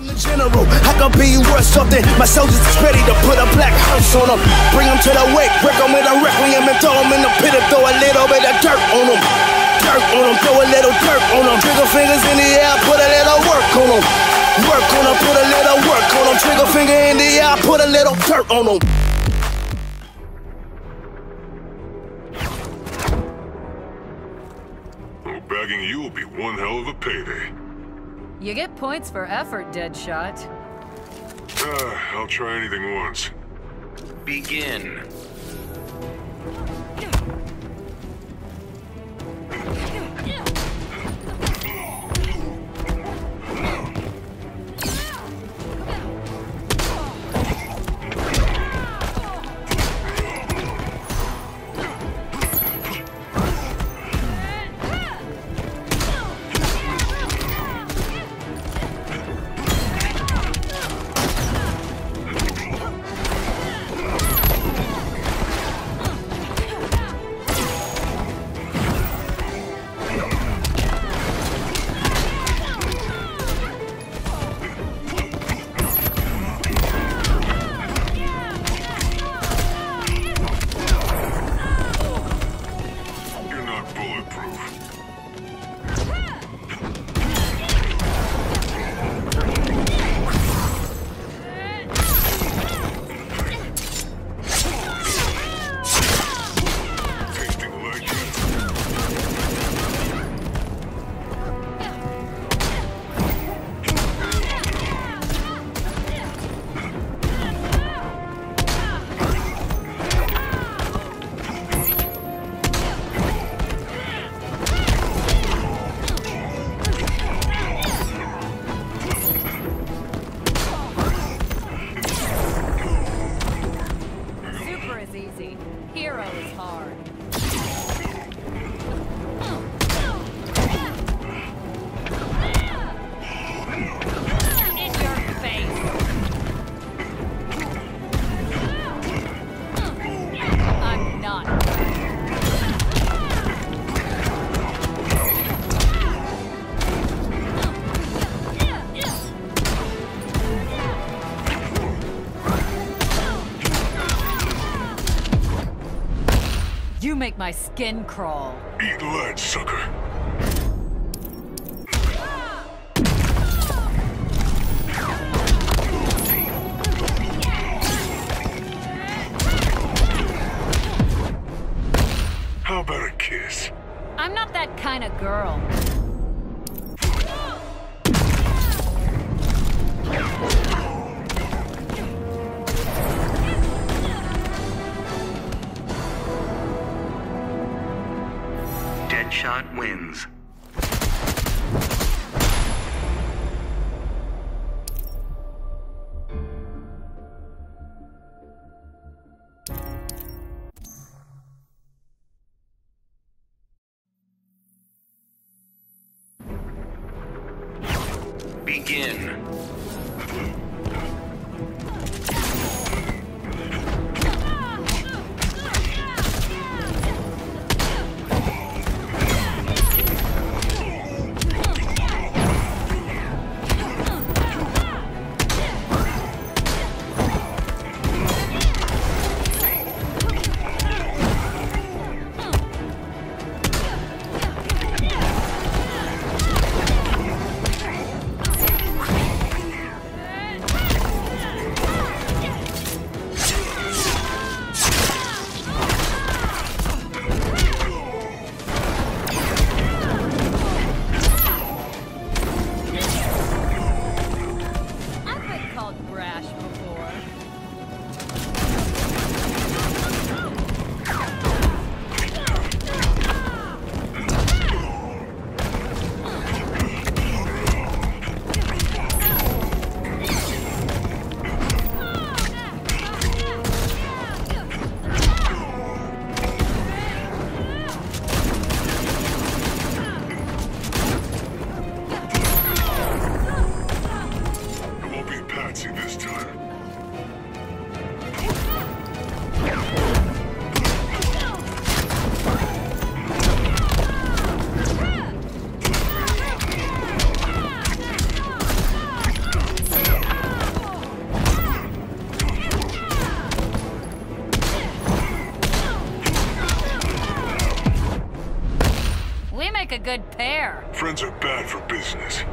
I'm the general, I could be worth something. My soldiers is ready to put a black hearse on them. Bring them to the wake, wreck them with a requiem and throw them in the pit and throw a little bit of dirt on them. Dirt on them, throw a little dirt on them. Trigger fingers in the air, put a little work on them. Work on them, put a little work on them. Trigger finger in the air, put a little dirt on them. Well, bagging you will be one hell of a payday. You get points for effort, Deadshot. I'll try anything once. Begin. Hero is hard. In your face. I'm not. You make my skin crawl. Eat lead, sucker. How about a kiss? I'm not that kind of girl. Deadshot wins. Begin. good pair. Friends are bad for business.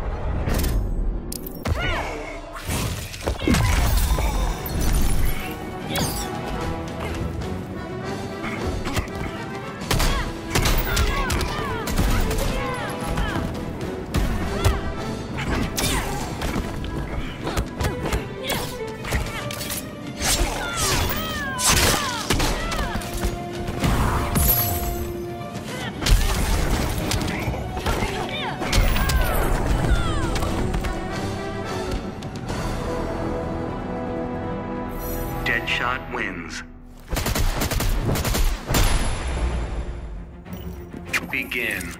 Deadshot wins. Begin.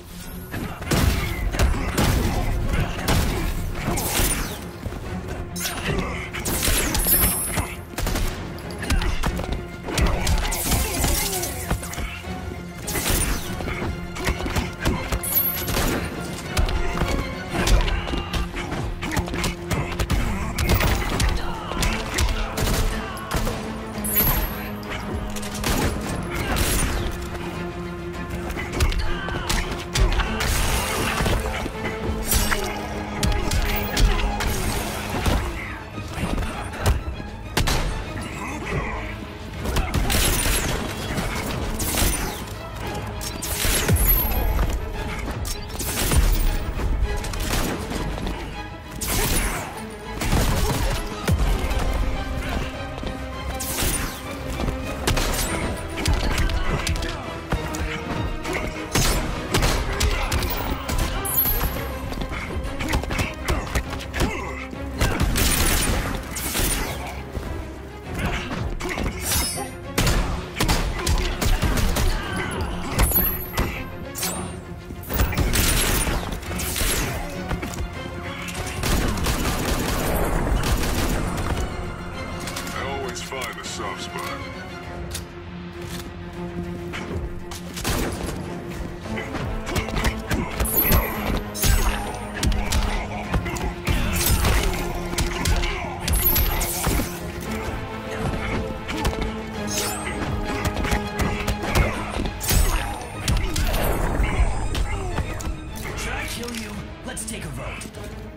Find a soft spot. Should I kill you? Let's take a vote.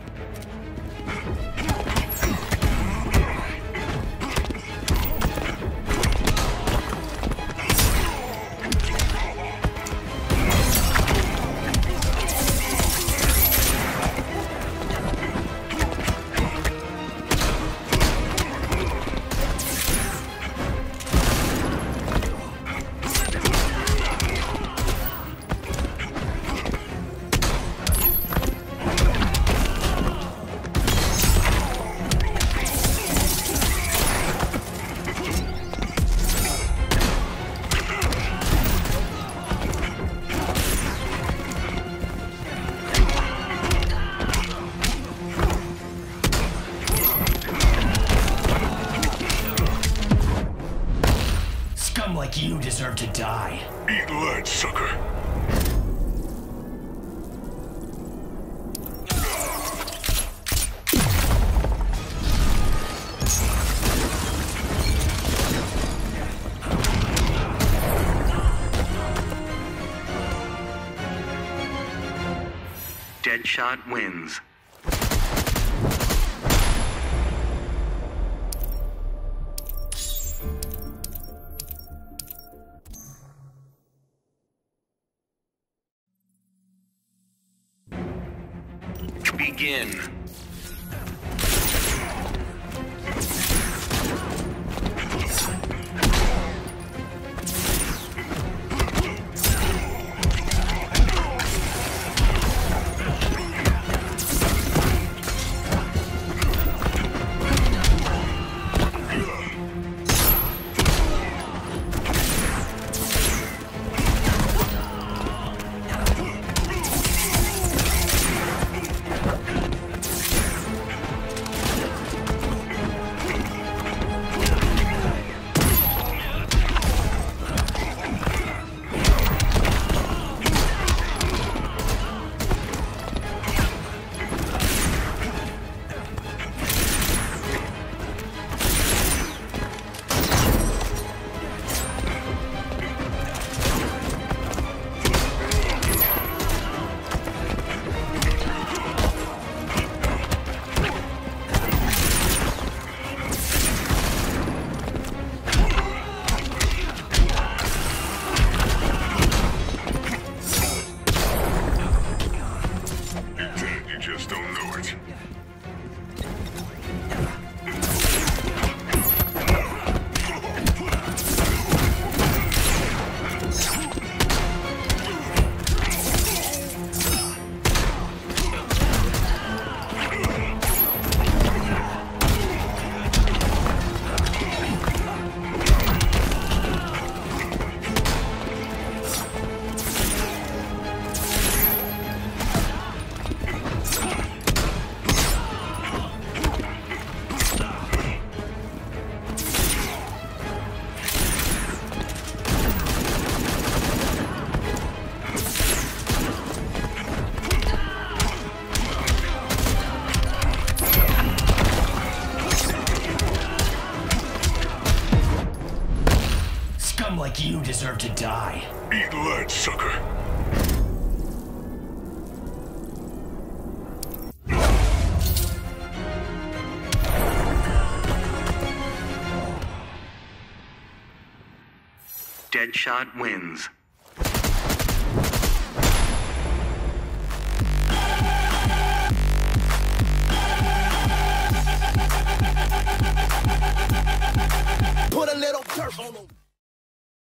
Scum like you deserve to die. Eat lead, sucker. Deadshot wins. Begin. You deserve to die. Eat lead, sucker. Deadshot wins.